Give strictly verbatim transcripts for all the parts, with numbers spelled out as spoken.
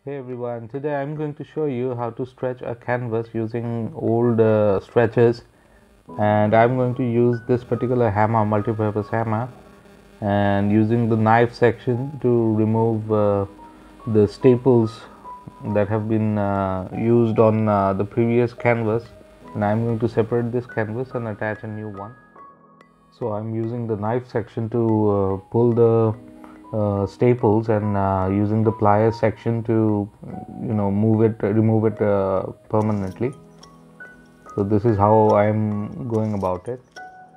Hey everyone, today I'm going to show you how to stretch a canvas using old uh, stretchers, and I'm going to use this particular hammer, multi-purpose hammer, and using the knife section to remove uh, the staples that have been uh, used on uh, the previous canvas, and I'm going to separate this canvas and attach a new one. So I'm using the knife section to uh, pull the uh, staples and uh, using the pliers section to you know move it remove it uh, permanently. So this is how I'm going about it.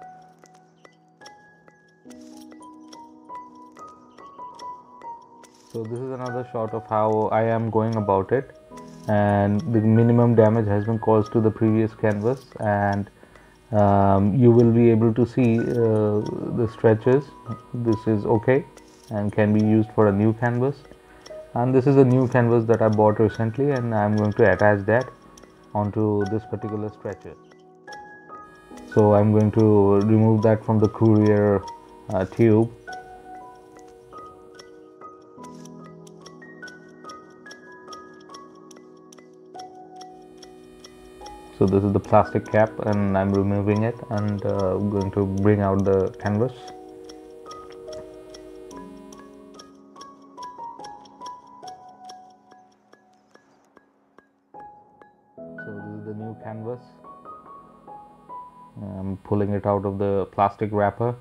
So this is another shot of how I am going about it, and the minimum damage has been caused to the previous canvas, and um, you will be able to see uh, the stretches. This is okay and can be used for a new canvas, and this is a new canvas that I bought recently, and I'm going to attach that onto this particular stretcher. So I'm going to remove that from the courier uh, tube. So this is the plastic cap, and I'm removing it and uh, going to bring out the canvas. So this is the new canvas. I'm pulling it out of the plastic wrapper,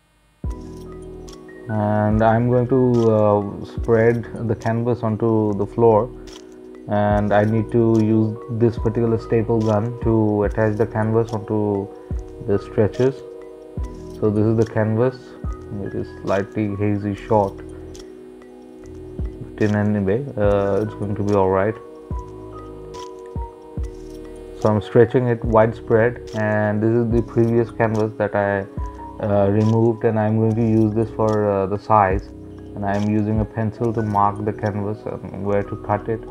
and I'm going to uh, spread the canvas onto the floor, and I need to use this particular staple gun to attach the canvas onto the stretchers. So this is the canvas. It is slightly hazy short, but in any way uh, it's going to be alright. So I'm stretching it widespread, and this is the previous canvas that I uh, removed, and I'm going to use this for uh, the size, and I'm using a pencil to mark the canvas and where to cut it.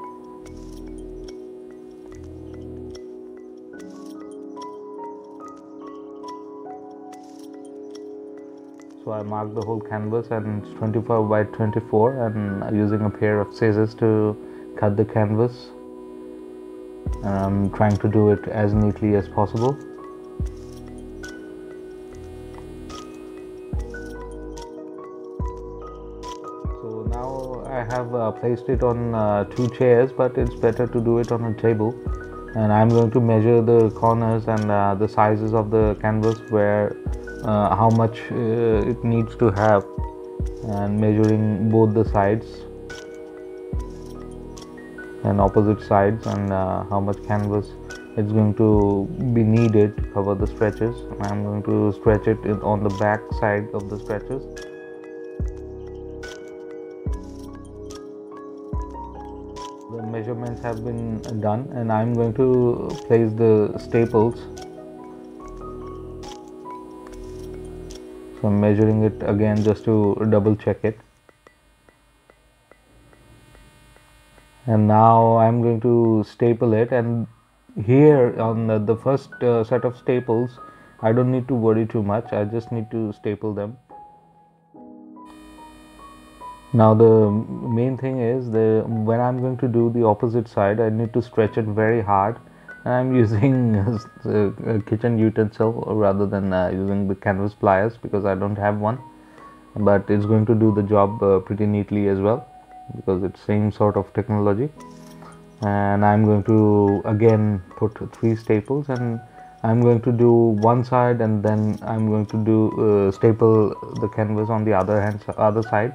So I marked the whole canvas, and it's twenty-four by twenty-four, and using a pair of scissors to cut the canvas, and I'm trying to do it as neatly as possible. So now I have uh, placed it on uh, two chairs, but it's better to do it on a table, and I'm going to measure the corners and uh, the sizes of the canvas, where uh, how much uh, it needs to have, and measuring both the sides and opposite sides, and uh, how much canvas it's going to be needed to cover the stretches. I'm going to stretch it on the back side of the stretches. The measurements have been done, and I'm going to place the staples. So I'm measuring it again just to double check it. And now I'm going to staple it, and here on the, the first uh, set of staples, I don't need to worry too much. I just need to staple them. Now the main thing is, the when I'm going to do the opposite side, I need to stretch it very hard, and I'm using a, a kitchen utensil rather than uh, using the canvas pliers, because I don't have one, but it's going to do the job uh, pretty neatly as well, because it's same sort of technology. And I'm going to again put three staples, and I'm going to do one side, and then I'm going to do uh, staple the canvas on the other hand other side,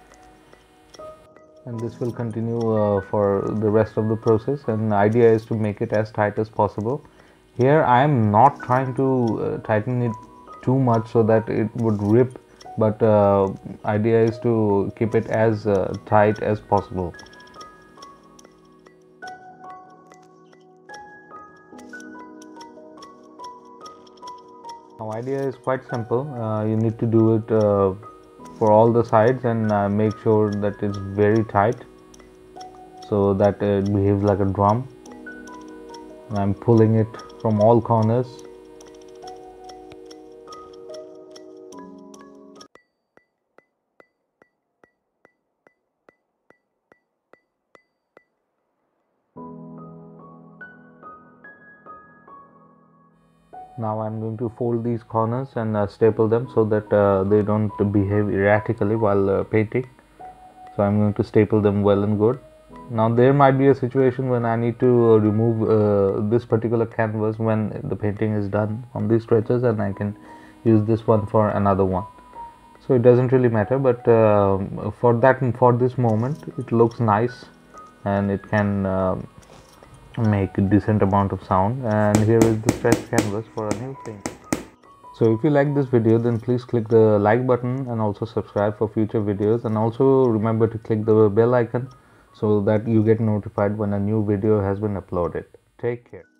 and this will continue uh, for the rest of the process. And the idea is to make it as tight as possible. Here I am not trying to uh, tighten it too much so that it would rip, but uh, idea is to keep it as uh, tight as possible. Now idea is quite simple. Uh, you need to do it uh, for all the sides, and uh, make sure that it's very tight so that it behaves like a drum. I'm pulling it from all corners. Now I'm going to fold these corners and uh, staple them so that uh, they don't behave erratically while uh, painting. So I'm going to staple them well and good. Now there might be a situation when I need to uh, remove uh, this particular canvas when the painting is done on these stretches, and I can use this one for another one. So it doesn't really matter, but uh, for that for this moment it looks nice and it can uh, make a decent amount of sound. And here is the stretch canvas for a new painting. So if you like this video, then please click the like button and also subscribe for future videos, and also remember to click the bell icon so that you get notified when a new video has been uploaded. Take care.